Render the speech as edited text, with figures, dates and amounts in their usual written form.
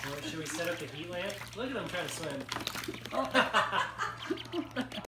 Should we set up the heat lamp? Look at them trying to swim. Oh.